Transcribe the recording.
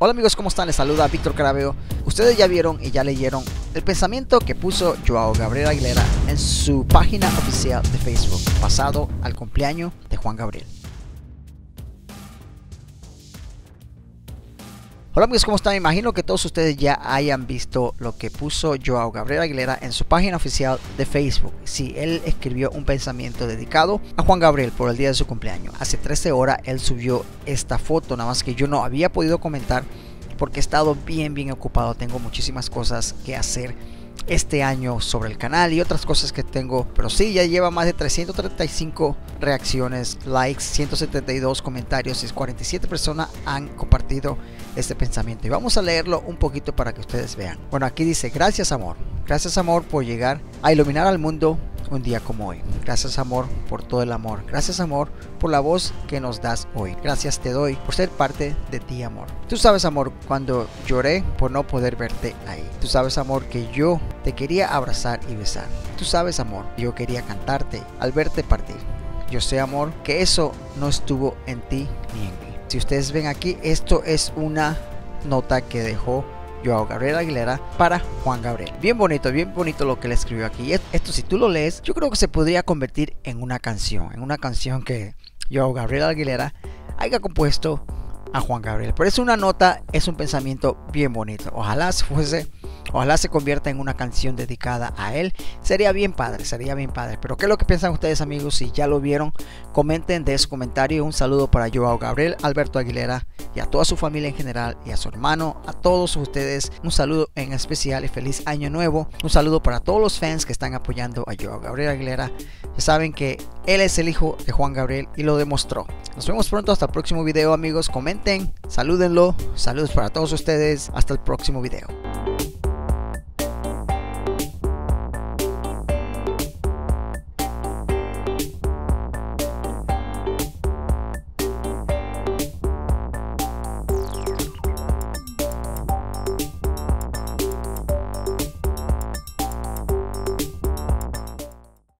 Hola amigos, ¿cómo están? Les saluda Víctor Carabeo. Ustedes ya vieron y ya leyeron el pensamiento que puso Joao Gabriel Aguilera en su página oficial de Facebook, pasado al cumpleaños de Juan Gabriel. Hola amigos, ¿cómo están? Me imagino que todos ustedes ya hayan visto lo que puso Joao Gabriel Aguilera en su página oficial de Facebook. Sí, él escribió un pensamiento dedicado a Juan Gabriel por el día de su cumpleaños. Hace 13 horas él subió esta foto, nada más que yo no había podido comentar porque he estado bien ocupado. Tengo muchísimas cosas que hacer este año sobre el canal y otras cosas que tengo, pero sí, ya lleva más de 335 reacciones, likes, 172 comentarios y 47 personas han compartido este pensamiento, y vamos a leerlo un poquito para que ustedes vean. Bueno, aquí dice: gracias amor por llegar a iluminar al mundo un día como hoy. Gracias amor por todo el amor. Gracias amor por la voz que nos das hoy. Gracias te doy por ser parte de ti, amor. Tú sabes amor cuando lloré por no poder verte ahí. Tú sabes amor que yo te quería abrazar y besar. Tú sabes amor, yo quería cantarte al verte partir. Yo sé amor que eso no estuvo en ti ni en mí. Si ustedes ven aquí, esto es una nota que dejó Joao Gabriel Aguilera para Juan Gabriel. Bien bonito lo que le escribió aquí. Esto, si tú lo lees, yo creo que se podría convertir en una canción que Joao Gabriel Aguilera haya compuesto a Juan Gabriel. Pero es una nota, es un pensamiento bien bonito. Ojalá se convierta en una canción dedicada a él. Sería bien padre. Pero ¿qué es lo que piensan ustedes, amigos? Si ya lo vieron, comenten de su comentario. Un saludo para Joao Gabriel Alberto Aguilera y a toda su familia en general, y a su hermano, a todos ustedes un saludo en especial y feliz año nuevo. Un saludo para todos los fans que están apoyando a Joao Gabriel Aguilera. Ya saben que él es el hijo de Juan Gabriel y lo demostró. Nos vemos pronto, hasta el próximo video, amigos. Comenten, salúdenlo. Saludos para todos ustedes, hasta el próximo video.